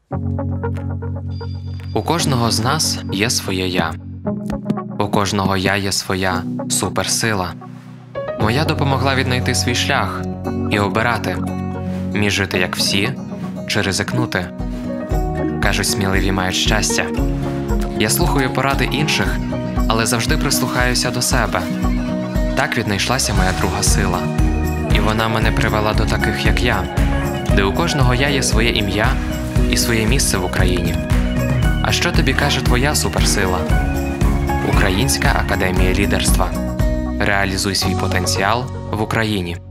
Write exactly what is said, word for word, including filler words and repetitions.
У кожного з нас є своє «я». У кожного «я» є своя суперсила. Моя допомогла віднайти свій шлях і обирати, між жити як всі чи ризикнути. Кажуть, сміливі мають щастя. Я слухаю поради інших, але завжди прислухаюся до себе. Так віднайшлася моя друга сила. І вона мене привела до таких, як я, де у кожного «я» є своє ім'я і своє місце в Україні. А що тобі каже твоя суперсила? Українська академія лідерства. Реалізуй свій потенціал в Україні.